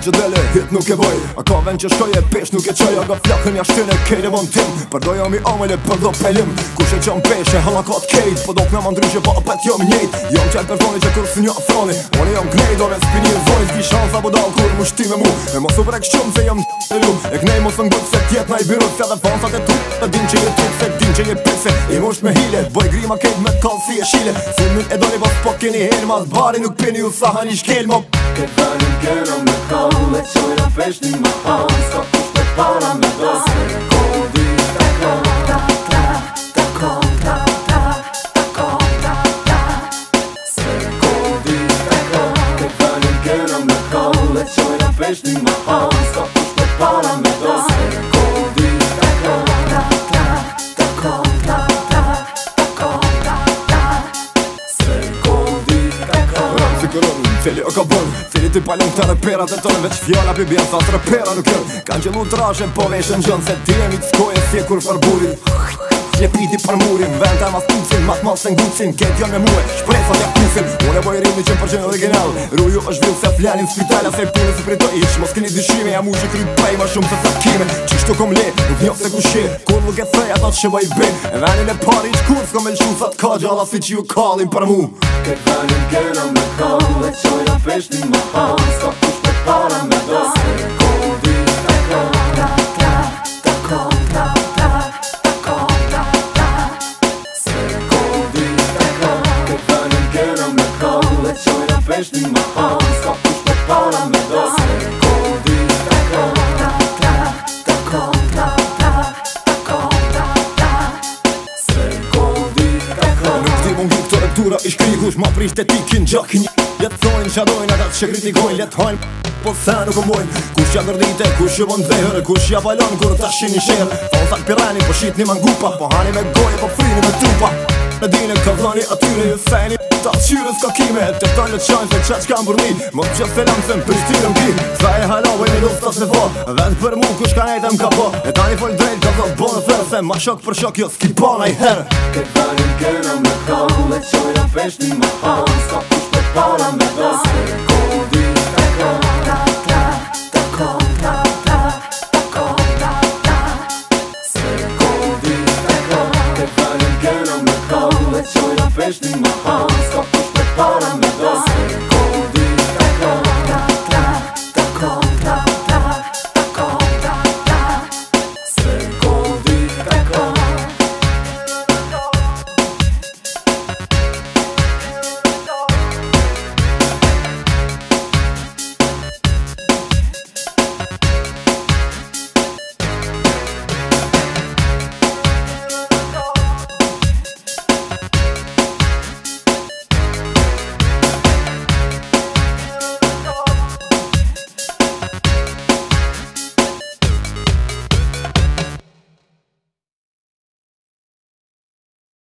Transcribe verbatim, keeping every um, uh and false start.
që dele, hit nuk e voj. A ka vend që shkoj e pesh nuk e qoj. A ga flakën ja shtin e kejt e von tim. Përdojo mi amele për do pelim. Kush e qëm peshe, halakat kejt. Po do këna ma ndryshe, po apet jom njejt. Jom qel personi që kur së një afroni. Oni jom knejt, ore s'pini e zoni. S'ki shansa po dal kur mu shti me mu. E mos u brek shumë se jom e lu. E knej mos në ngut se tjet na i birut. Se dhe fansat e tu, të din që je tut, se din që je pise. I musht me hile, boj grima kejt me t'kall si e shile. Si min e doni vos po keni helma. Zbari nuk pini u saha një shkelma. Këtë vanin kena me kall, e qojna pesh një ma han. Ska push me para me do. Se rekodi ta kall, ta ta, ta kall, ta ta, ta kall, ta ta. Se rekodi ta kall. Këtë vanin kena me kall, e qojna pesh një ma han. Ska push me para me do. Se rekodi ta kall, ta ta, ta kall, ta ta, ta kall, ta ta. Se rekodi ta kall. Cili o ka bën, cili ti palon këta reperat e tonë. Veç fjalla pi bjen sa të repera nuk jën. Kanë qëllu trashe po veshën gjën. Se ti e mi të skoje si e kur farburin. Qlepiti për murin, vend e mas tucin. Mat mas se ngucin, ket janë me muhe. Shpresat ja kusin, unë e boj rimi qëm përqen original. Ruju është vill se flanin spitala. Se punë se prito ish, mos keni dyshime. Ja mu që kryt prej ma shumë se sa kime. Qishtu kom le, nuk njof se ku shir. Kur nuk e thej ato që boj bin. E venin e pari ish kur s'kom e lëshu sa t'ka gjalla si që ju kallin për mu. Këtë vanin kena me kall, e qojna pesh një ma han. Ska push me para me do. Se rekodi ta kall, ta ta, ta kall, ta ta, ta kall, ta ta. Se rekodi ta kall. Këtë vanin kena me kall, e qojna pesh një ma han. Ska push me para me do. Se rekodi ta kall, ta ta, ta kall, ta ta, ta kall, ta ta. Se rekodi ta kall. Nuk ti mungi këto reptura i shkri. Kush ma prisht e tikin gjakin. Letë thojnë që adojnë atat që kritikojnë. Letë hajnë po se nuk o mojnë. Kush ja gërdite, kush ju bon dhehër. Kush ja balon kur ta shin një shërë. Fonsak pirani po shit një mangupa. Po hani me goje po frini me trupa. Në dine ka vlani atyre ju fejni. Ta qyre s'ka kime. Të tonë të qajnë se qa qka më burni. Mos që selam se më prishtirë m'ki. Sa e halavoj me dosta se po. Vetë për mu kush ka nejtë m'ka po. E tani fol drejt ka thot bo në thërë. Se ma shok për shok jo s'ki po na i herë. Këtë vanin kena me kall, e qojna pesh një ma han. Ska push me para me do. Se rekodi ta kall, ta ta, ta kall, ta ta, ta kall, ta ta. Se rekodi ta kall. Këtë vanin kena me kall, e qojna pesh një ma han.